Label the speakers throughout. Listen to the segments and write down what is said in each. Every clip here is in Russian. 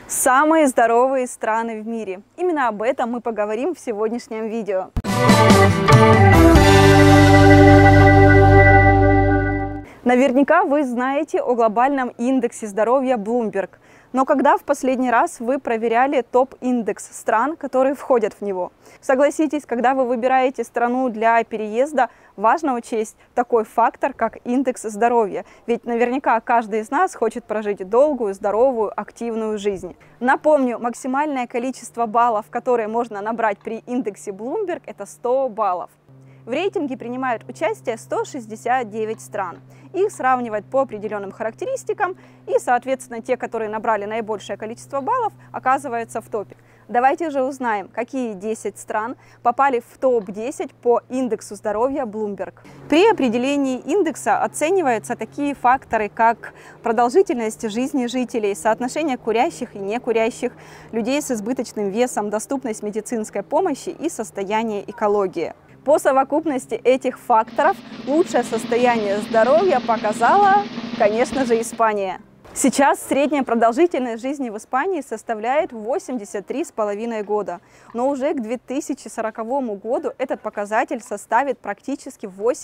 Speaker 1: Самые здоровые страны в мире. Именно об этом мы поговорим в сегодняшнем видео. Наверняка вы знаете о глобальном индексе здоровья Bloomberg. Но когда в последний раз вы проверяли топ-индекс стран, которые входят в него? Согласитесь, когда вы выбираете страну для переезда, важно учесть такой фактор, как индекс здоровья. Ведь наверняка каждый из нас хочет прожить долгую, здоровую, активную жизнь. Напомню, максимальное количество баллов, которые можно набрать при индексе Bloomberg, это 100 баллов. В рейтинге принимают участие 169 стран. Их сравнивают по определенным характеристикам, и, соответственно, те, которые набрали наибольшее количество баллов, оказываются в топе. Давайте же узнаем, какие 10 стран попали в топ-10 по индексу здоровья Bloomberg. При определении индекса оцениваются такие факторы, как продолжительность жизни жителей, соотношение курящих и некурящих, людей с избыточным весом, доступность медицинской помощи и состояние экологии. По совокупности этих факторов лучшее состояние здоровья показала, конечно же, Испания. Сейчас средняя продолжительность жизни в Испании составляет 83,5 года, но уже к 2040 году этот показатель составит практически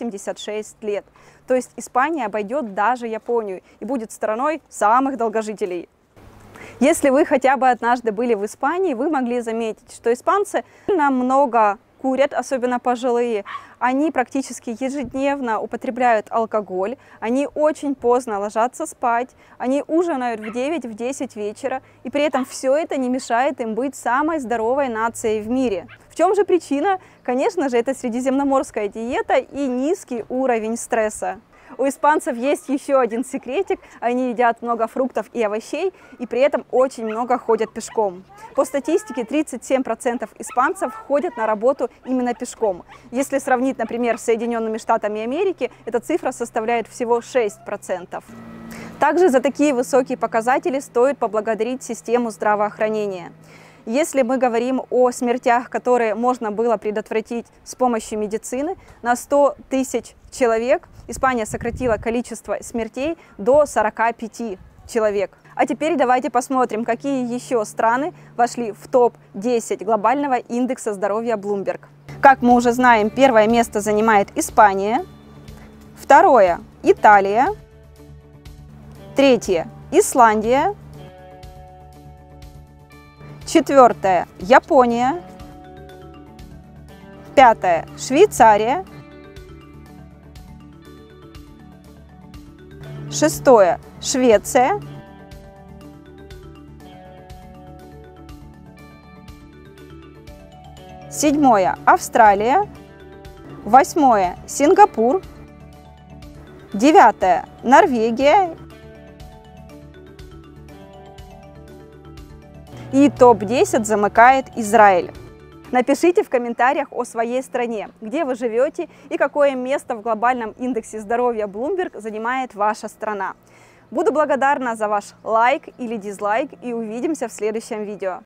Speaker 1: 86 лет. То есть Испания обойдет даже Японию и будет страной самых долгожителей. Если вы хотя бы однажды были в Испании, вы могли заметить, что испанцы намного курят, особенно пожилые. Они практически ежедневно употребляют алкоголь, они очень поздно ложатся спать, они ужинают в 9-10 вечера, и при этом все это не мешает им быть самой здоровой нацией в мире. В чем же причина? Конечно же, это средиземноморская диета и низкий уровень стресса. У испанцев есть еще один секретик. Они едят много фруктов и овощей, и при этом очень много ходят пешком. По статистике, 37% испанцев ходят на работу именно пешком. Если сравнить, например, с Соединенными Штатами Америки, эта цифра составляет всего 6%. Также за такие высокие показатели стоит поблагодарить систему здравоохранения. Если мы говорим о смертях, которые можно было предотвратить с помощью медицины, на 100 тысяч человек Испания сократила количество смертей до 45 человек. А теперь давайте посмотрим, какие еще страны вошли в топ-10 глобального индекса здоровья Bloomberg. Как мы уже знаем, первое место занимает Испания, второе – Италия, третье – Исландия, четвертое – Япония, пятое – Швейцария, шестое – Швеция, седьмое – Австралия, восьмое – Сингапур, девятое – Норвегия и топ-10 замыкает Израиль. Напишите в комментариях о своей стране, где вы живете и какое место в глобальном индексе здоровья Bloomberg занимает ваша страна. Буду благодарна за ваш лайк или дизлайк и увидимся в следующем видео.